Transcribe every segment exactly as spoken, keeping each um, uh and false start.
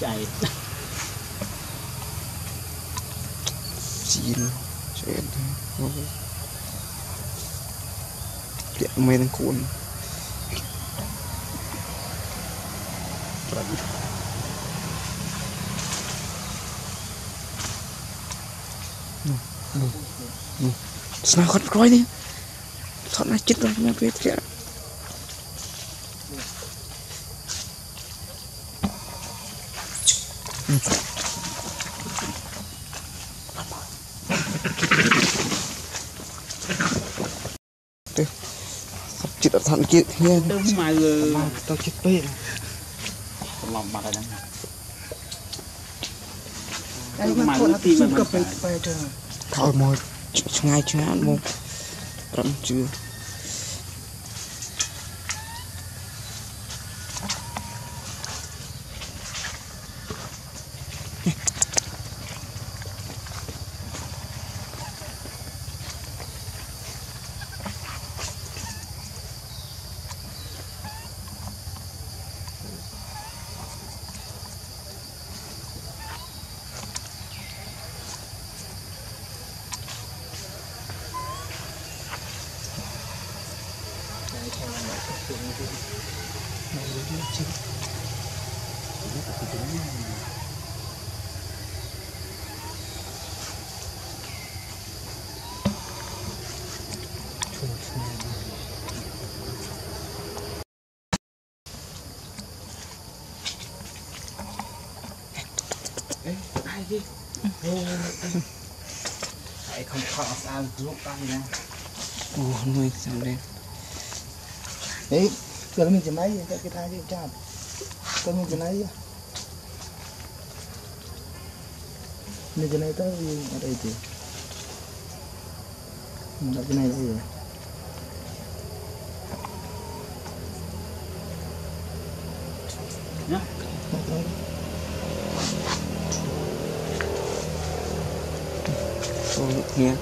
chạy chín chuyện điện mấy thằng cuốn sao khót coi đi thoát nó chết rồi nha biết kìa chết ở thằng kia nha đúng mà lừa tao chết bê lòng mặt này anh mà con tìm mà phải phải chờ thôi mà ngay chưa ăn một rắm chưa ai đi hãy không khó sao lúc tay nè ồ nuôi sao đây đấy giờ mình chỉ máy cái cái thai cái chạm cái mình chỉ máy mình chỉ này tới ở đây thì mình đặt cái này đây rồi nhá ồ nghe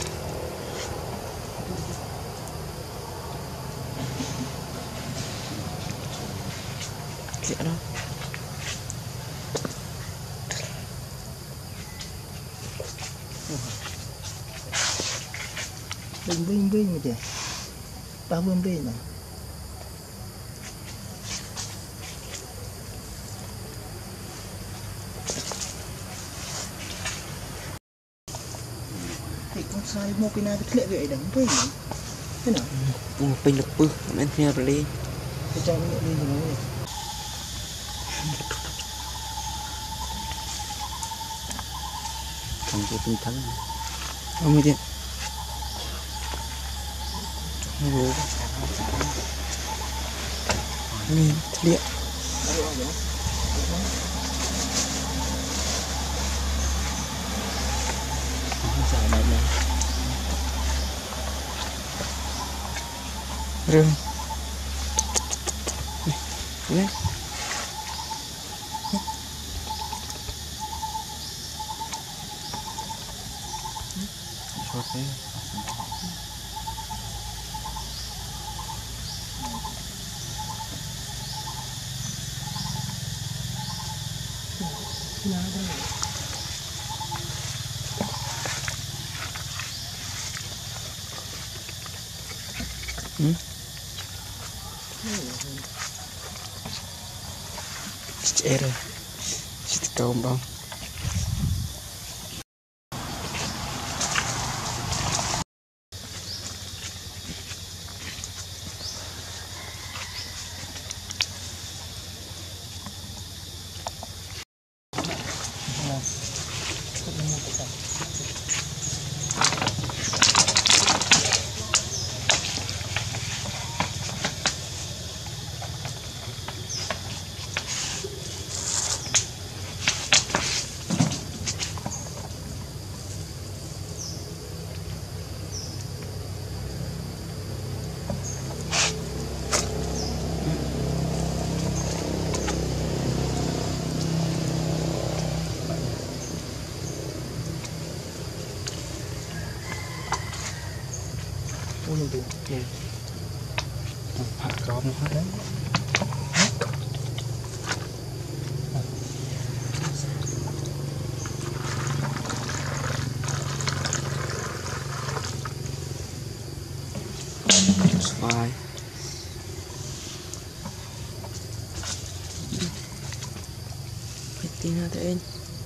đó bình bình bình mà chị ba mươi bình này thì con sai một cái này cái lệ vậy đánh với thế nào nhưng mà pin lực bự nên theo rồi đi cái trong cái đi rồi này không có tinh thần không biết điện ngủ nhìn liệt chạy đây này rừng nhé thế ừ chết rồi chết cầu bông ôi được nè hạt gom nó hết đấy Bye. Piti natin.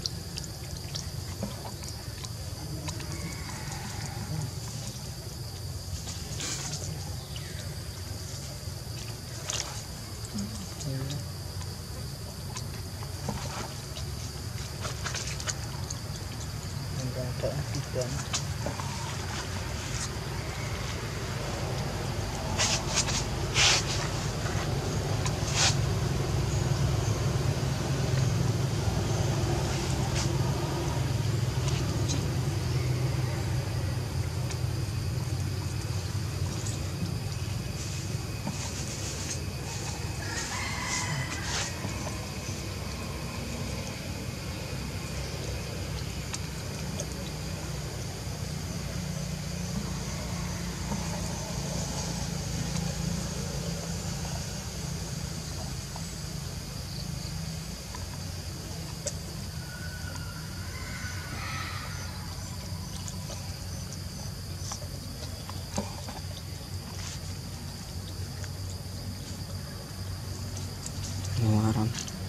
Ngelarang.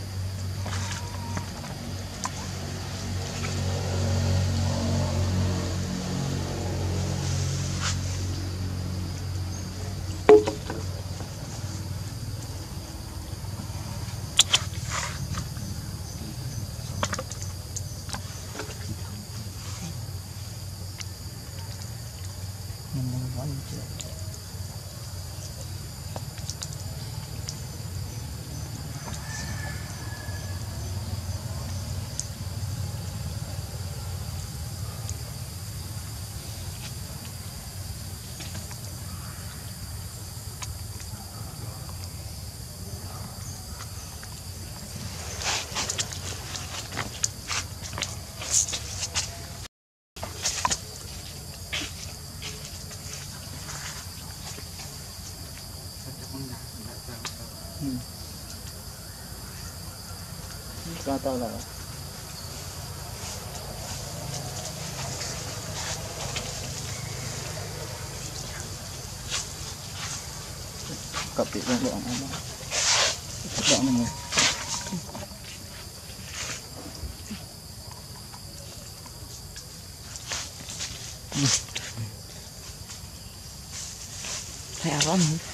Hmm. Gak tau lah. Kapit lang doang ano. Doang ano. Hay alam.